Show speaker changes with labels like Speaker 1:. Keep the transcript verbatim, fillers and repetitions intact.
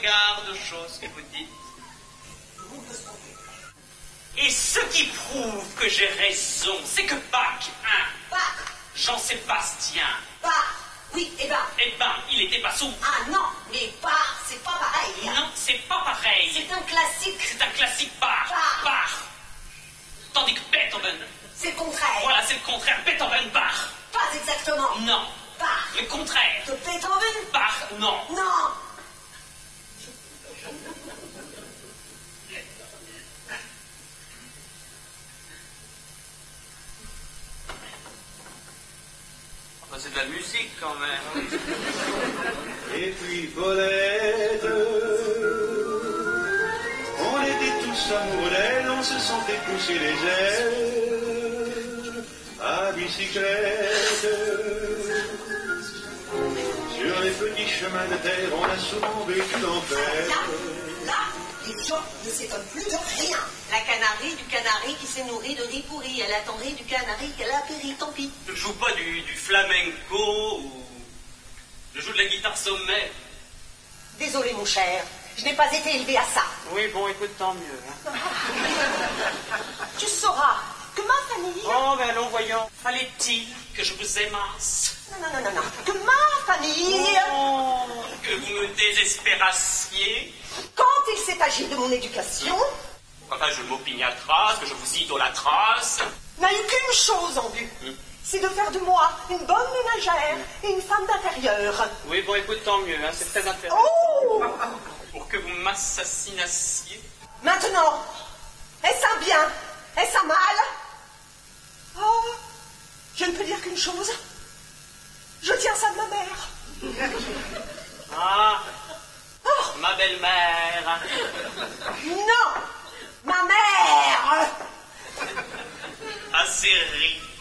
Speaker 1: égard de choses que vous dites. Et ce qui prouve que j'ai raison, c'est que Bach, hein,
Speaker 2: Bach.
Speaker 1: Jean-Sébastien.
Speaker 2: Bach. Oui, et ben.
Speaker 1: Eh ben, il était pas sourd.
Speaker 2: Ah non, mais Bach, c'est pas pareil.
Speaker 1: Non, c'est pas pareil.
Speaker 2: C'est un classique.
Speaker 1: C'est un classique Bach.
Speaker 2: Bach.
Speaker 1: Bach. Tandis que Beethoven.
Speaker 2: C'est le contraire.
Speaker 1: Voilà, c'est le contraire. Beethoven, Bach.
Speaker 2: Pas exactement.
Speaker 1: Non.
Speaker 2: Bach.
Speaker 1: Le contraire.
Speaker 2: De Beethoven.
Speaker 1: Bach, non.
Speaker 2: Non.
Speaker 1: C'est de la musique quand même.
Speaker 3: Et puis Paulette, on était tous amoureux d'elle, on se sentait pousser les ailes à bicyclette. Sur les petits chemins de terre, on a souvent vécu l'enfer.
Speaker 2: Là, là, les gens ne s'étonnent plus de rien. La canarie du canari qui s'est nourrie de riz pourri. Elle attendait du canari qu'elle a péri, tant pis.
Speaker 1: Je joue pas du, du flamenco ou... Je joue de la guitare sommaire.
Speaker 2: Désolé, mon cher, je n'ai pas été élevé à ça.
Speaker 1: Oui, bon, écoute, tant mieux. Hein.
Speaker 2: Tu sauras que ma famille...
Speaker 1: Oh, ben allons, voyons. Fallait-il que je vous aimasse?
Speaker 2: Non, non, non, non, non. Que ma famille...
Speaker 1: Oh, que vous me désespérassiez?
Speaker 2: Quand il s'est agi de mon éducation...
Speaker 1: Enfin, je m'opiniâtrasse, que je vous idolâtrasse.
Speaker 2: N'a eu qu'une chose en vue.
Speaker 1: Hum.
Speaker 2: C'est de faire de moi une bonne ménagère et une femme d'intérieur.
Speaker 1: Oui, bon, écoute, tant mieux, hein, c'est très intéressant.
Speaker 2: Oh!
Speaker 1: Pour que vous m'assassinassiez.
Speaker 2: Maintenant, est-ce un bien? Est-ce un mal? Oh, je ne peux dire qu'une chose. Je tiens ça de ma mère.
Speaker 1: Ah,
Speaker 2: Oh,
Speaker 1: ma belle-mère.
Speaker 2: non, ma mère.
Speaker 1: Assez ri.